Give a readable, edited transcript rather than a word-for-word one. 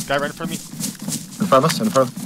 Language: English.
Guy right in front of me. In front of us, in front of us.